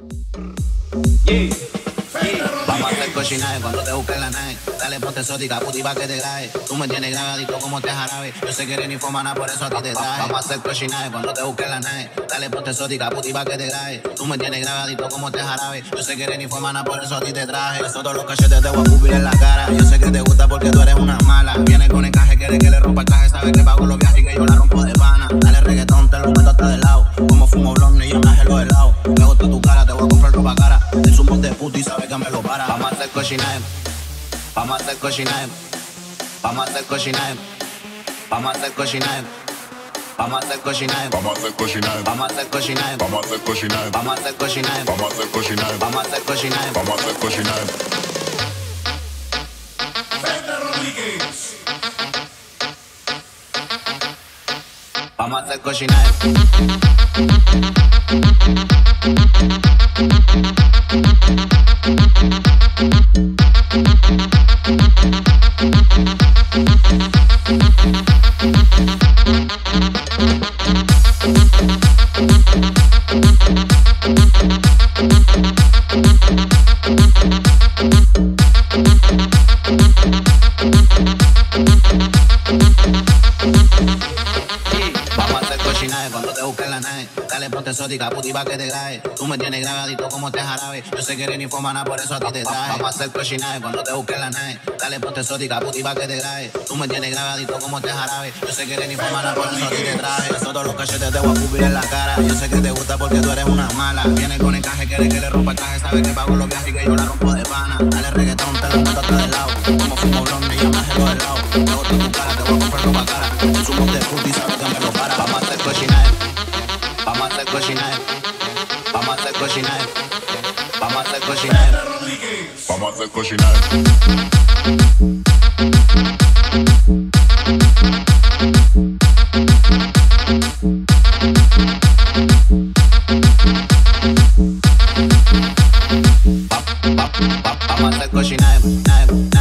Yeah. Vamos a hacer cochinaje cuando te busques la nave. Dale, ponte exótica, puti, pa' que te grabe. Tú me tienes grabadito como te jarabe. Yo sé que eres ninfomana, por eso a ti te traje. Vamos a hacer cochinaje cuando te busques la nave. Dale, ponte exótica, puti, pa' que te grabe. Tú me tienes grabadito como te jarabe. Yo sé que eres ninfomana, por eso a ti te traje. Todos los cachetes te voy a escupir en la cara. Yo sé que te gusta porque tú eres una mala. Viene con encaje, quiere que le rompa el traje. Sabe que pago los viajes y que yo la rompo de pana. Dale reggaetón, te lo meto hasta de lado. Como fumo blonde y yo me agelo de lado. Me gusta tu cara, te voy a comprar ropa cara. Es un bote de puto y sabe que me lo para. Vamos a hacer cochinaje. Vamos a hacer cochinaje. Vamos a hacer cochinaje. Vamos a hacer cochinaje. Vamos a hacer cochinaje. Vamos a hacer cochinaje. Vamos a hacer cochinaje. Vamos a hacer cochinaje. Vamos a hacer cochinaje. Vamos a hacer cochinaje. Vamos a hacer cochinaje. Vamos a hacer cochinaje. Vamos a hacer cochinaje. Vamos a hacer cochinaje cuando te busques la nave. Dale, ponte exótica, puti, pa' que te grabe. Tú me tienes grabadito como te jarabe. Yo sé que eres ninfomana, por eso a ti te traje. Vamos a hacer cochinaje cuando te busques la nave. Dale, ponte exótica, puti, pa' que te grabe. Tú me tienes grabadito como te jarabe. Yo sé que eres ninfomana, por eso a ti te traje. Todos los cachetes te voy a escupir en la cara. Yo sé que te gusta porque tú eres una mala. Viene con encaje, quiere que le rompa el traje. Sabe que pago los viajes y que yo la rompo de pana. Dale reggaetón, te lo meto hasta de lado. Como fumo blonde y yo me agelo de lado. Me gusta tu cara, te voy a comprar ropa cara. Es un bote de puto y sabe que me lo para. Vamos a hacer cochinaje. Vamos a hacer cochinaje. Vamos a hacer cochinaje. Vamos a hacer cochinaje. Vamos a hacer cochinaje. Vamos a hacer cochinaje.